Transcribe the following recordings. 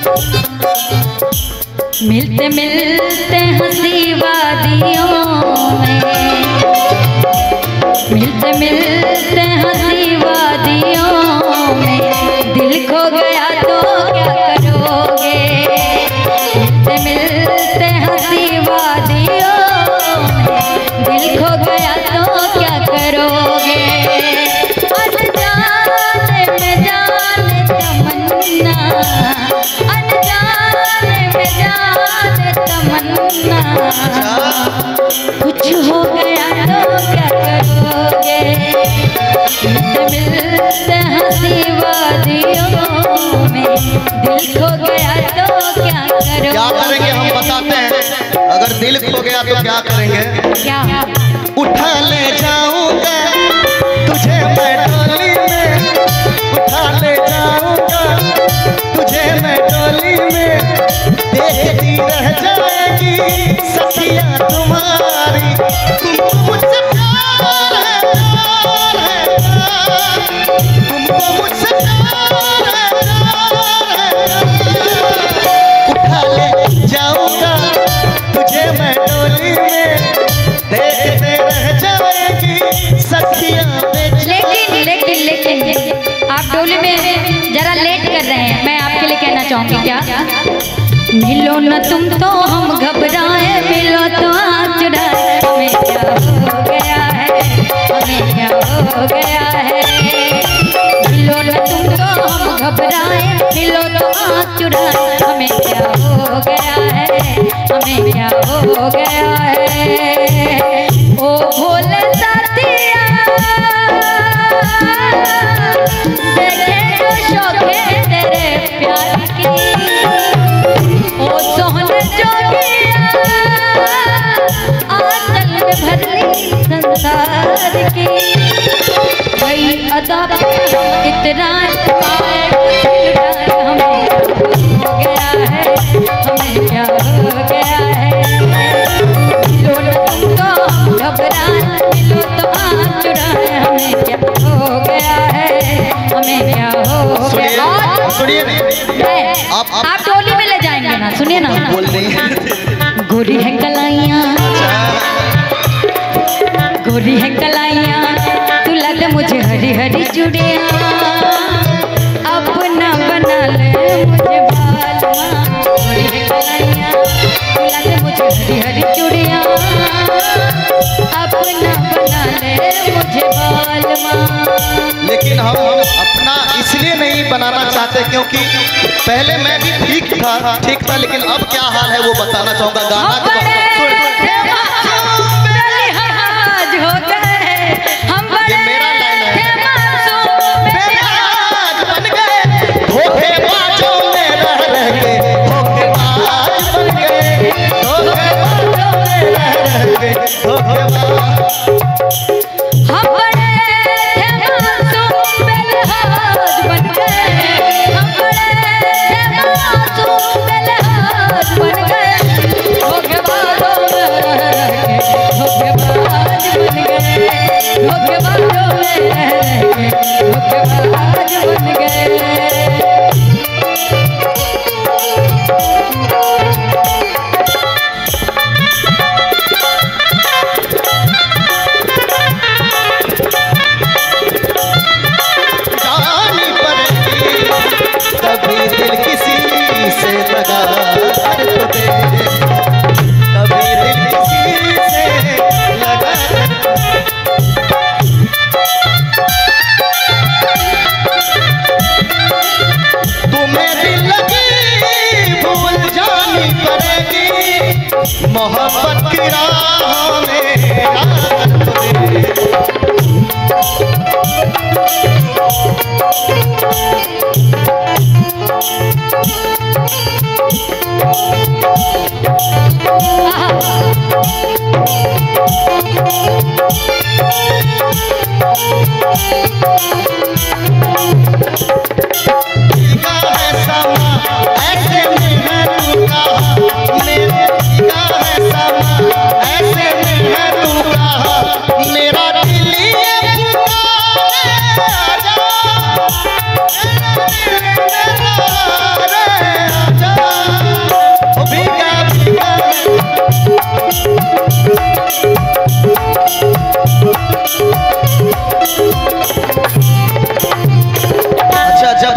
मिलते मिलते हंसी वादियों में, मिलते मिलते हंसी वादियों में, दिल खो गया तो क्या करोगे। मिलते मिलते हंसी वादियों में, दिल खो गया तो क्या करोगे। अनजाने में जाने तमन्ना, अनजाने में जाने तमन्ना, कुछ हो गया तो क्या करोगे। मिलते मिलते हंसी वादियों में, दिल खो गया तो क्या करोगे। क्या करेंगे हम बताते हैं, अगर दिल खो गया तो क्या करेंगे। क्या उठा ले जाऊंगा तुझे मैं डोली में, उठा ले जाऊंगा तुझे मैं डोली में, देखती रह जाएगी सखिया तुम्हारी। तुमको मुझसे प्यार है, प्यार है, प्यार, तुमको मुझसे प्यार है, प्यार है। उठा ले जाऊंगा तुझे मैं डोली में, देखते रह जाएगी सखिया। लेकिन आप डोली में जरा लेट कर रहे हैं। मैं आपके लिए कहना चाहूंगी क्या, मिलो न तुम तो हम घबराए, मिलो तो आँख चुराए, हमें क्या हो गया है, हमें क्या हो गया है। मिलो न तुम तो हम घबराए, मिलो तो आँख चुराए, हमें क्या हो गया है, हमें क्या हो गया है। ओ भोले साथिया देखे जो शौक़े तेरे प्यार की, ओ सोहने जोगिया आंचल में भर ली संसार की। कई अदा पे हम इतराए पाए, हमें हो गया है, हमें क्या हो गया है। मिलो न तुम तो हम घबराए, मिलो तो आँख चुराए, हमें क्या हो गया है, हमें क्या हो गया। सुनिए आप डोली में ले जाएंगे ना, सुनिए ना। बोल रही गोरी है कलाइयाँ, गोरी है कलाइयाँ, तू लगे मुझे हरी हरी चूड़ियाँ, अपना बना ले मुझे बालमा। गोरी है कलाइयाँ, तू लगे मुझे हरी हरी चूड़ियाँ, अपना बना ले मुझे बालमा। लेकिन हम अपना इसलिए नहीं बनाना चाहते क्योंकि पहले मैं भी ठीक था, लेकिन अब क्या हाल है वो बताना चाहूंगा। गाना हो गए हम बड़े, ये मेरा लाइन है। बन गए धोखेबाजों में रह रह के धोखेबाज बन गए, धोखेबाजों में रह रह के धोखेबाज। हम बड़े थे मासूम बेलहाज बन गए, हम बड़े थे मासूम बेलहाज बन गए, धोखेबाजों में रह के धोखेबाज बन गए, धोखेबाजों में रह के धोखेबाज बन गए। जानी पड़ेगी कभी दिल किसी से लगा कर तो दे, कभी दिल किसी से लगा तुम्हें भी लगी भूल जानी पड़ेगी, मोहब्बत की राह में राह तो दे। ऐसे में है तू कहा मेरे, ऐसे में है तू कहा मेरा दिल ये पुकारे, आजा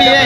चलिए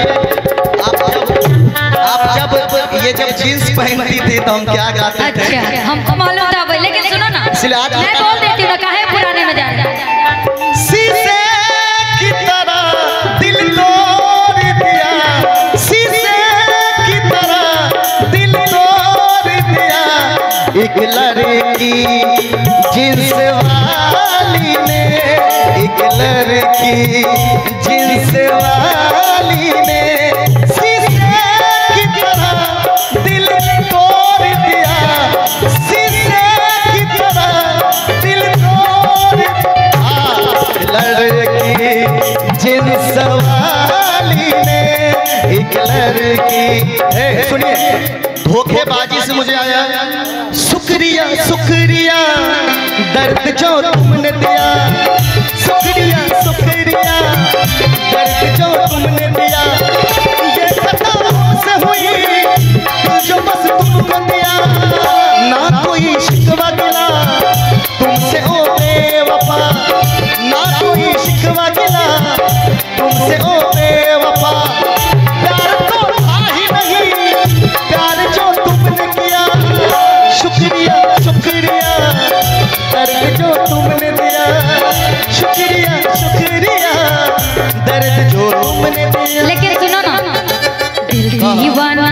आप जब ये जब जींस पहनती थी तो हम क्या गाते थे? अच्छा हमको मालूम था भाई, लेकिन सुनो ना, इसलिए आज मैं बोल देती हूँ, काहे पुराने में जा रहे हैं। शीशे की तरह दिल तोड़ दिया, शीशे की तरह दिल तोड़ दिया, एक लड़की जींस वाली ने, एक लड़की जींस वाली ने शीशे की तरह दिल तोड़ दिया, शीशे की तरह दिल तोड़ दिया, लड़की जींस वाली ने, एक लड़की। सुनिए, धोखेबाजी से मुझे आया, शुक्रिया शुक्रिया दर्द जो तुमने दिया, शुक्रिया शुक्रिया दर्द जो तुमने दिया, ये खता हमसे हुई जो बस तुमको दिया, ना कोई शिकवा गिला तुमसे ओ बेवफा, ना कोई शिकवा गिला तुमसे ओ बेवफा, प्यार तो था ही नहीं प्यार जो तुमने किया, शुक्रिया शुक्रिया दर्द जो तुमने दिया, शुक्रिया शुक्रिया दर्द जो तुमने दिया। लेकिन सुनो ना, दिल दीवाना,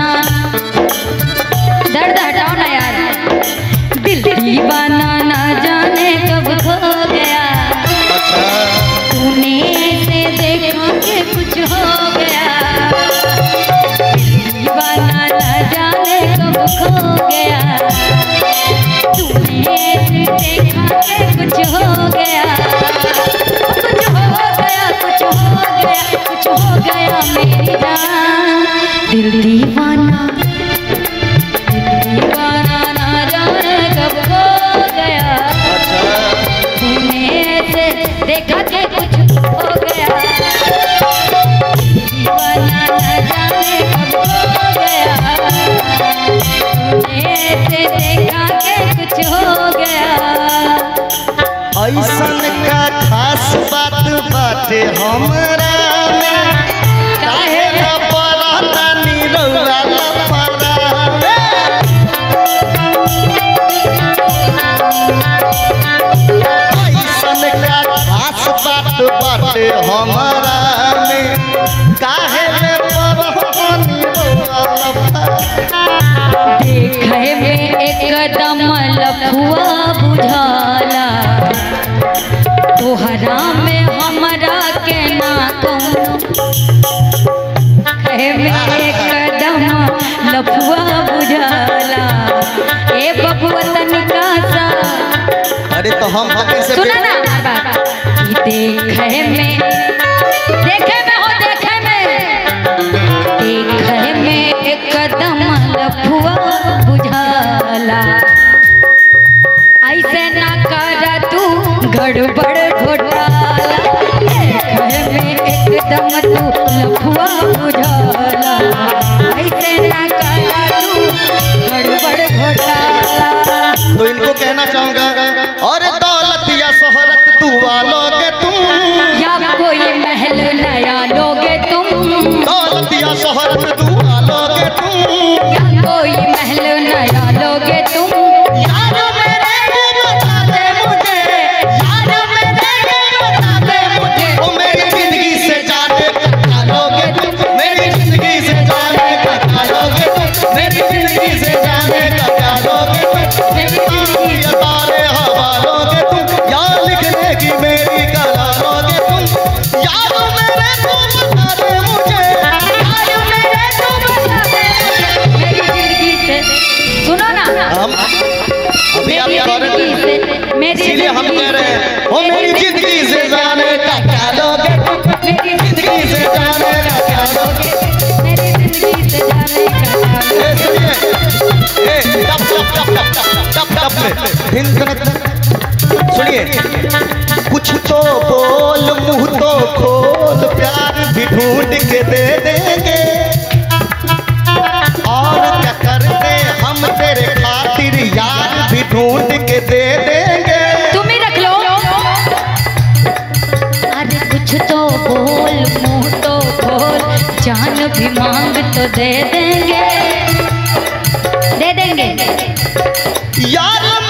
दर्द हटाओ ना यार, दिल दीवाना ना जाने कब खो गया, तूने ऐसे देखा कि कुछ हो गया, दीवाना ना जाने कब खो गया, तूने ऐसे देखा कि कुछ हो गया, कुछ हो गया, कुछ हो गया, कुछ हो गया मेरी जान, दिल दीवाना, दिल दीवाना ना जाने कब खो गया, तूने ऐसे देखा कि कुछ हो गया, दीवाना ना जाने कब खो गया, तूने ऐसे देखा कि कुछ हो गया। ऐसन का खास बात बाटे हमरा में, काहे ना पराता निरौला लफड़ा में, ऐसन का खास बात बाटे हमरा में, काहे ना पराता निरौला लफड़ा, देखे में एकदम लफुआ बुझाला, तोहरा में हमरा के ना कहे में एकदम लफुआ बुझाला, ए बबुआ तनिका सा, अरे तो हम कैसे सुना ना बात, देखे में हो, देखे में एकदम लफुआ बुझाला, ऐसे ना कर तू गड़बड़ घोटाला, देखे में एकदम तू लफुआ बुझाला, ऐसे ना कर तू गड़बड़ घोटाला। तो इनको कहना चाहूंगा, और दौलत या शोहरत तू वालोगे तुम, या कोई महल नया लोगे तुम, दौलत या शोहरत तू वालोगे तुम, या कोई महल नया लोगे तुम, यार मेरे बता दे मुझे, यार मेरे बता दे मुझे, ओ मेरी जिंदगी से जाने का लोगे तुम, मेरी जिंदगी से जाने का लोगे तुम, मेरी जिंदगी से जाने का लोगे तुम, मेरी जिंदगी तारे हवा लोगे तुम, यार लिखने की मेरी कला लोगे तुम, यार मेरे को बता दे मुझे, यार मेरे को बता दे मुझे, मेरी जिंदगी से, सुनो ना, हम अभी आप मेरी जिंदगी से, मेरी इसीलिए हम कह रहे हैं, ओ मेरी जिंदगी से जाने का क्या लोगे, मेरी जिंदगी से जाने का क्या लोगे, मेरी जिंदगी से जाने का, ए सुनिए, ए टप टप टप टप टप टप में हिंद सुनिए, कुछ तो बोल मुंह तो खोल, प्यार भी ढूंढ के दे देंगे, और क्या करते हम तेरे खातिर, यार भी ढूंढ के दे देंगे, तुम ही रख लो, अरे कुछ तो बोल मुंह तो खोल, जान भी मांग तो दे देंगे यार